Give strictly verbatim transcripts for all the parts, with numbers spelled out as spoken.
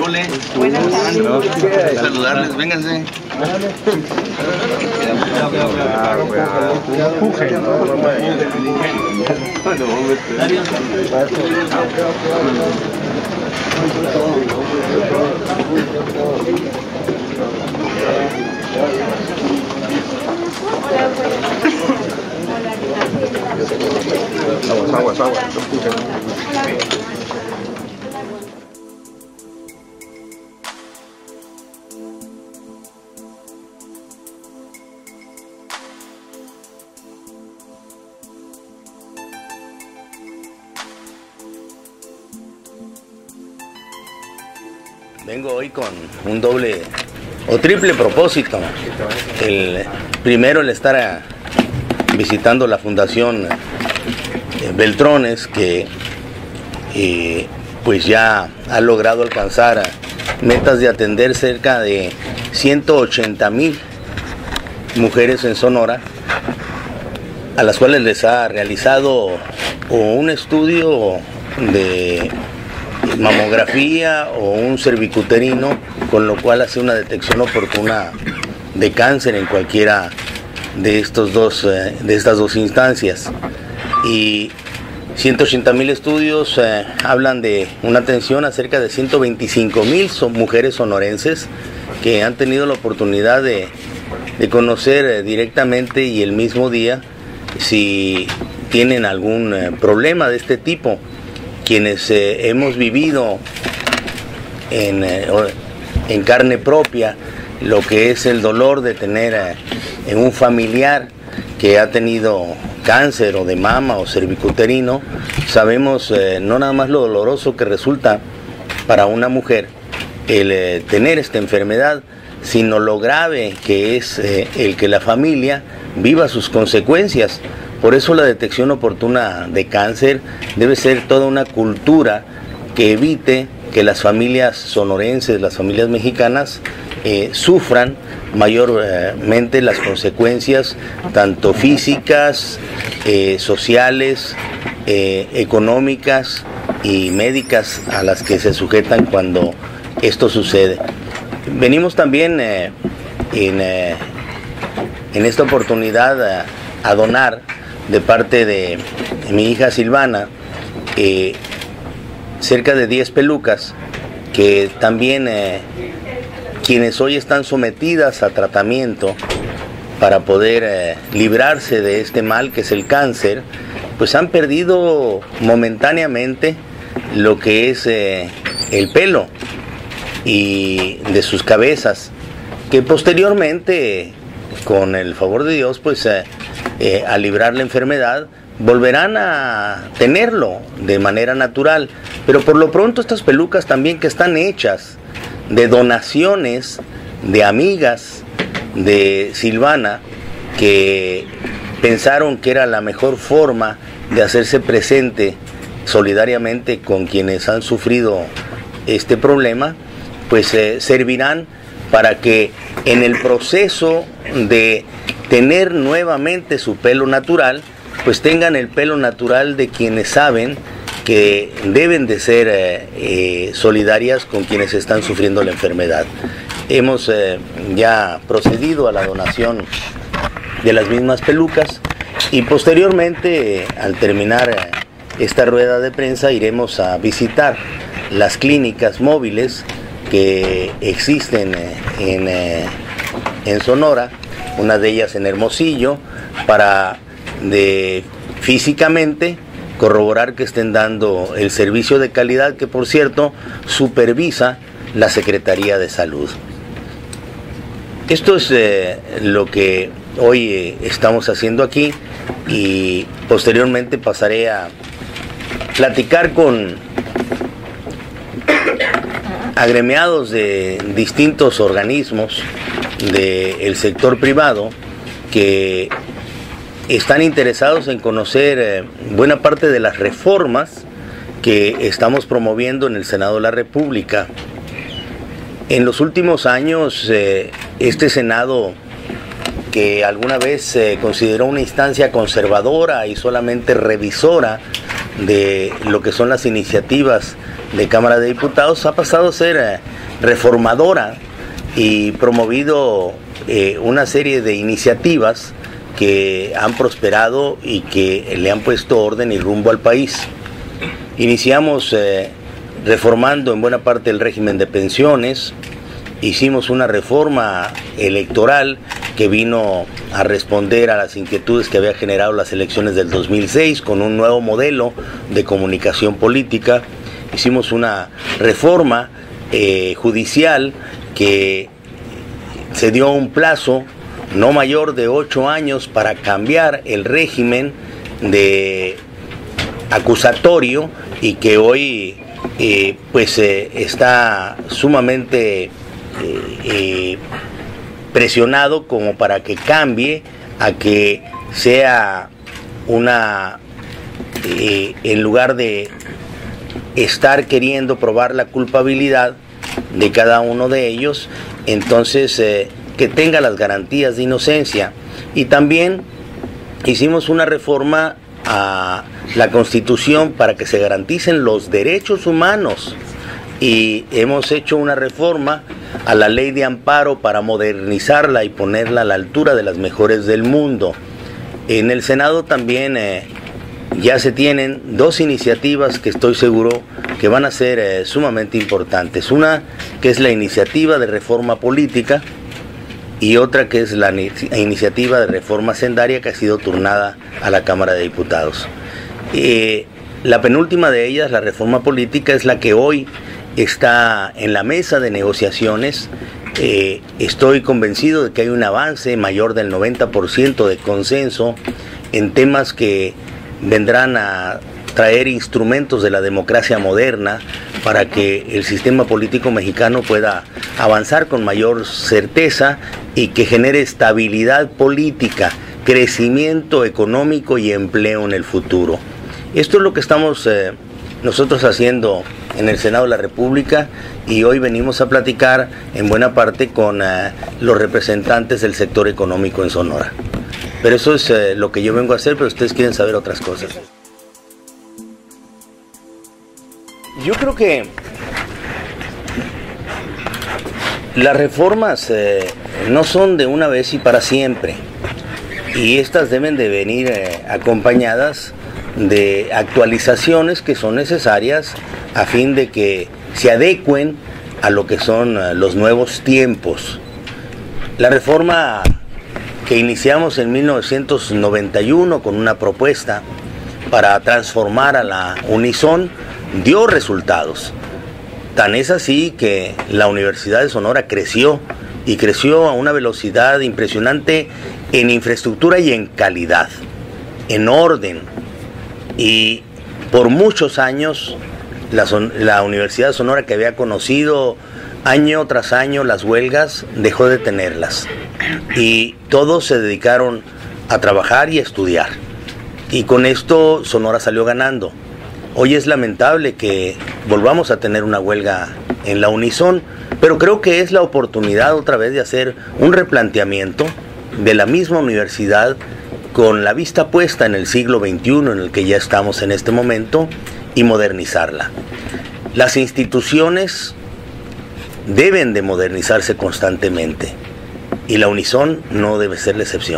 Ole. Buenas tardes. Saludarles, vénganse. Aguas, aguas, aguas. Vengo hoy con un doble o triple propósito. El primero, el estar a, visitando la Fundación Beltrones, que eh, pues ya ha logrado alcanzar metas de atender cerca de ciento ochenta mil mujeres en Sonora, a las cuales les ha realizado un estudio de mamografía o un cervicuterino, con lo cual hace una detección oportuna de cáncer en cualquiera de estos dos eh, de estas dos instancias. Y ciento ochenta mil estudios eh, hablan de una atención a cerca de ciento veinticinco mil son mujeres sonorenses que han tenido la oportunidad de, de conocer eh, directamente y el mismo día si tienen algún eh, problema de este tipo. Quienes eh, hemos vivido en, eh, en carne propia lo que es el dolor de tener eh, en un familiar que ha tenido cáncer o de mama o cervicuterino, sabemos eh, no nada más lo doloroso que resulta para una mujer el eh, tener esta enfermedad, sino lo grave que es eh, el que la familia viva sus consecuencias. Por eso la detección oportuna de cáncer debe ser toda una cultura que evite que las familias sonorenses, las familias mexicanas, eh, sufran mayormente las consecuencias tanto físicas, eh, sociales, eh, económicas y médicas a las que se sujetan cuando esto sucede. Venimos también eh, en, eh, en esta oportunidad a, a donar de parte de mi hija Silvana eh, cerca de diez pelucas que también eh, quienes hoy están sometidas a tratamiento para poder eh, librarse de este mal que es el cáncer, pues han perdido momentáneamente lo que es eh, el pelo y de sus cabezas, que posteriormente, con el favor de Dios, pues eh, eh, al librar la enfermedad volverán a tenerlo de manera natural. Pero por lo pronto estas pelucas también, que están hechas de donaciones de amigas de Silvana, que pensaron que era la mejor forma de hacerse presente solidariamente con quienes han sufrido este problema, pues eh, servirán para que en el proceso de tener nuevamente su pelo natural, pues tengan el pelo natural de quienes saben que deben de ser eh, eh, solidarias con quienes están sufriendo la enfermedad. Hemos eh, ya procedido a la donación de las mismas pelucas y posteriormente, al terminar eh, esta rueda de prensa, iremos a visitar las clínicas móviles que existen eh, en, eh, en Sonora, una de ellas en Hermosillo, para de físicamente corroborar que estén dando el servicio de calidad que, por cierto, supervisa la Secretaría de Salud. Esto es eh, lo que hoy eh, estamos haciendo aquí, y posteriormente pasaré a platicar con agremiados de distintos organismos del sector privado que están interesados en conocer eh, buena parte de las reformas que estamos promoviendo en el Senado de la República. En los últimos años, eh, este Senado, que alguna vez se consideró una instancia conservadora y solamente revisora de lo que son las iniciativas de Cámara de Diputados, ha pasado a ser eh, reformadora y promovido eh, una serie de iniciativas que han prosperado y que le han puesto orden y rumbo al país. Iniciamos eh, reformando en buena parte el régimen de pensiones, hicimos una reforma electoral que vino a responder a las inquietudes que había generado las elecciones del dos mil seis con un nuevo modelo de comunicación política. Hicimos una reforma eh, judicial que se dio un plazo no mayor de ocho años para cambiar el régimen de acusatorio y que hoy eh, pues eh, está sumamente eh, eh, presionado como para que cambie a que sea una, eh, en lugar de estar queriendo probar la culpabilidad de cada uno de ellos, entonces eh, que tenga las garantías de inocencia. Y también hicimos una reforma a la Constitución para que se garanticen los derechos humanos y hemos hecho una reforma a la ley de amparo para modernizarla y ponerla a la altura de las mejores del mundo. En el Senado también eh, ya se tienen dos iniciativas que estoy seguro que van a ser eh, sumamente importantes. Una que es la iniciativa de reforma política y otra que es la iniciativa de reforma hacendaria que ha sido turnada a la Cámara de Diputados. Eh, la penúltima de ellas, la reforma política, es la que hoy está en la mesa de negociaciones. Eh, estoy convencido de que hay un avance mayor del noventa por ciento de consenso en temas que vendrán a traer instrumentos de la democracia moderna para que el sistema político mexicano pueda avanzar con mayor certeza y que genere estabilidad política, crecimiento económico y empleo en el futuro. Esto es lo que estamos eh, nosotros haciendo en el Senado de la República y hoy venimos a platicar en buena parte con eh, los representantes del sector económico en Sonora. Pero eso es eh, lo que yo vengo a hacer, pero ustedes quieren saber otras cosas. Yo creo que las reformas eh, no son de una vez y para siempre, y estas deben de venir eh, acompañadas de actualizaciones que son necesarias a fin de que se adecuen a lo que son uh, los nuevos tiempos. La reforma que iniciamos en mil novecientos noventa y uno con una propuesta para transformar a la Unison dio resultados. Tan es así que la Universidad de Sonora creció y creció a una velocidad impresionante en infraestructura y en calidad, en orden. Y por muchos años la, la Universidad de Sonora, que había conocido año tras año las huelgas, dejó de tenerlas y todos se dedicaron a trabajar y a estudiar, y con esto Sonora salió ganando. Hoy es lamentable que volvamos a tener una huelga en la Unison, pero creo que es la oportunidad otra vez de hacer un replanteamiento de la misma universidad con la vista puesta en el siglo veintiuno en el que ya estamos en este momento y modernizarla. Las instituciones deben de modernizarse constantemente y la Unison no debe ser la excepción.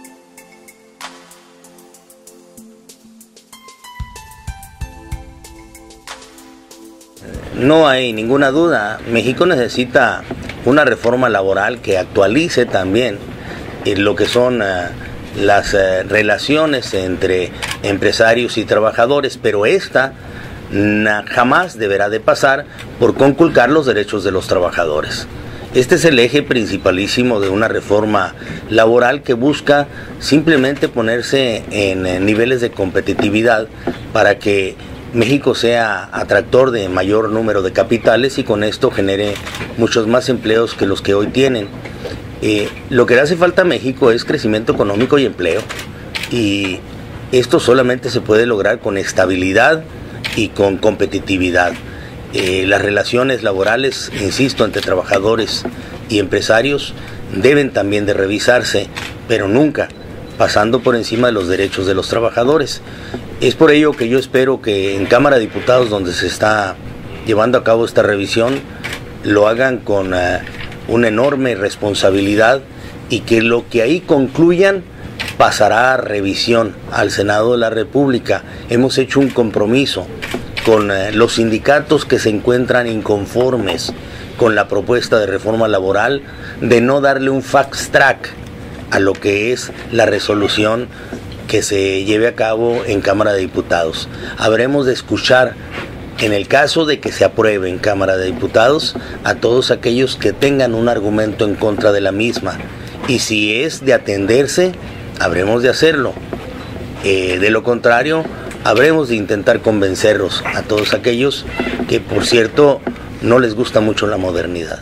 No hay ninguna duda, México necesita una reforma laboral que actualice también lo que son uh, las uh, relaciones entre empresarios y trabajadores, pero esta na, jamás deberá de pasar por conculcar los derechos de los trabajadores. Este es el eje principalísimo de una reforma laboral que busca simplemente ponerse en, en niveles de competitividad para que México sea atractor de mayor número de capitales y con esto genere muchos más empleos que los que hoy tienen. Eh, lo que le hace falta a México es crecimiento económico y empleo, y esto solamente se puede lograr con estabilidad y con competitividad. Eh, las relaciones laborales, insisto, entre trabajadores y empresarios deben también de revisarse, pero nunca pasando por encima de los derechos de los trabajadores. Es por ello que yo espero que en Cámara de Diputados, donde se está llevando a cabo esta revisión, lo hagan con uh, una enorme responsabilidad y que lo que ahí concluyan pasará a revisión al Senado de la República. Hemos hecho un compromiso con uh, los sindicatos que se encuentran inconformes con la propuesta de reforma laboral de no darle un fast track a lo que es la resolución que se lleve a cabo en Cámara de Diputados. Habremos de escuchar, en el caso de que se apruebe en Cámara de Diputados, a todos aquellos que tengan un argumento en contra de la misma. Y si es de atenderse, habremos de hacerlo. Eh, de lo contrario, habremos de intentar convencerlos a todos aquellos que, por cierto, no les gusta mucho la modernidad.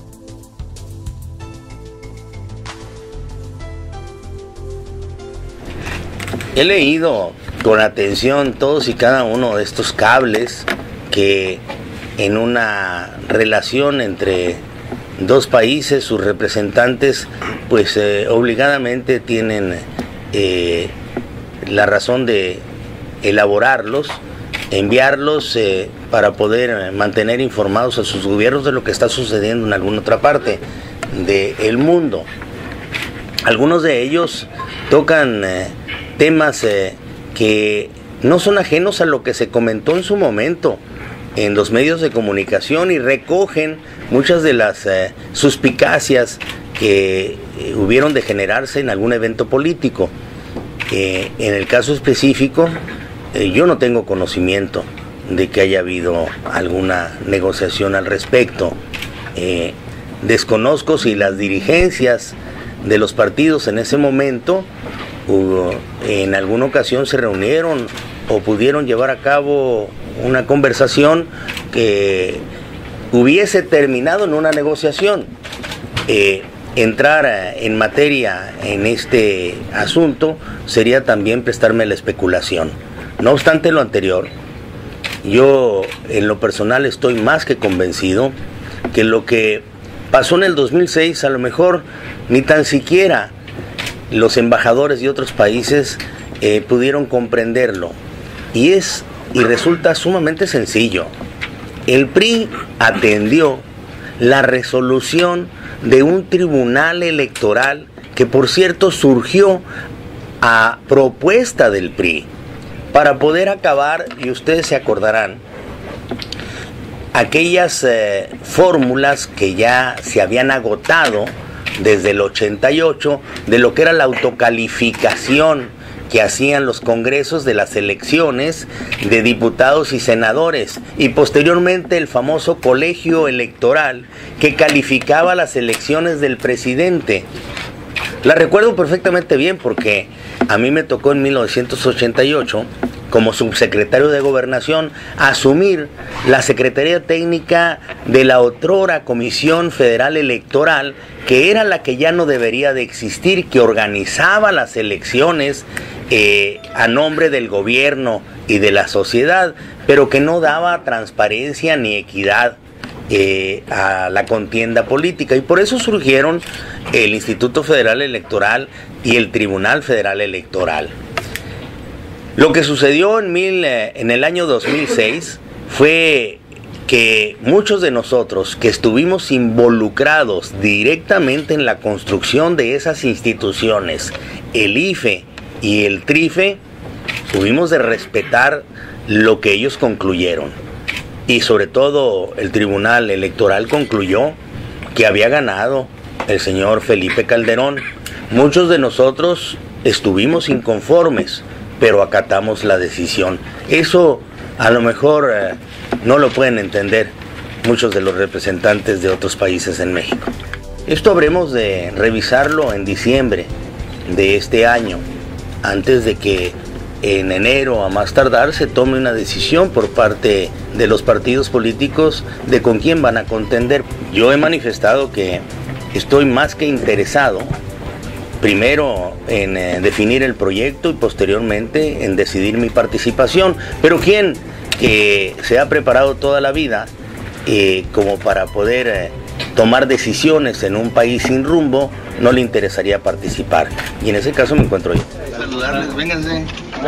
He leído con atención todos y cada uno de estos cables que en una relación entre dos países, sus representantes, pues eh, obligadamente tienen eh, la razón de elaborarlos, enviarlos eh, para poder mantener informados a sus gobiernos de lo que está sucediendo en alguna otra parte del mundo. Algunos de ellos tocan eh, temas eh, que no son ajenos a lo que se comentó en su momento en los medios de comunicación y recogen muchas de las eh, suspicacias que eh, hubieron de generarse en algún evento político. Eh, en el caso específico, eh, yo no tengo conocimiento de que haya habido alguna negociación al respecto. Eh, desconozco si las dirigencias de los partidos en ese momento hubo, en alguna ocasión se reunieron o pudieron llevar a cabo una conversación que hubiese terminado en una negociación. Eh, entrar en materia en este asunto sería también prestarme la especulación. No obstante lo anterior, yo en lo personal estoy más que convencido que lo que pasó en el dos mil seis a lo mejor ni tan siquiera los embajadores de otros países eh, pudieron comprenderlo. Y es y resulta sumamente sencillo. El P R I atendió la resolución de un tribunal electoral que, por cierto, surgió a propuesta del P R I para poder acabar, y ustedes se acordarán, aquellas eh, fórmulas que ya se habían agotado desde el ochenta y ocho de lo que era la autocalificación que hacían los congresos de las elecciones de diputados y senadores, y posteriormente el famoso colegio electoral que calificaba las elecciones del presidente. La recuerdo perfectamente bien porque a mí me tocó en mil novecientos ochenta y ocho, como subsecretario de Gobernación, asumir la Secretaría Técnica de la otrora Comisión Federal Electoral, que era la que ya no debería de existir, que organizaba las elecciones eh, a nombre del gobierno y de la sociedad, pero que no daba transparencia ni equidad eh, a la contienda política. Y por eso surgieron el Instituto Federal Electoral y el Tribunal Federal Electoral. Lo que sucedió en, mil, eh, en el año dos mil seis fue que muchos de nosotros que estuvimos involucrados directamente en la construcción de esas instituciones, el I F E y el T R I F E, tuvimos de respetar lo que ellos concluyeron. Y sobre todo el Tribunal Electoral concluyó que había ganado el señor Felipe Calderón. Muchos de nosotros estuvimos inconformes, pero acatamos la decisión. Eso a lo mejor eh, no lo pueden entender muchos de los representantes de otros países en México. Esto habremos de revisarlo en diciembre de este año, antes de que en enero a más tardar se tome una decisión por parte de los partidos políticos de con quién van a contender. Yo he manifestado que estoy más que interesado primero en eh, definir el proyecto y posteriormente en decidir mi participación. Pero quien que se ha preparado toda la vida eh, como para poder eh, tomar decisiones en un país sin rumbo, no le interesaría participar. Y en ese caso me encuentro yo. Saludarles, vénganse.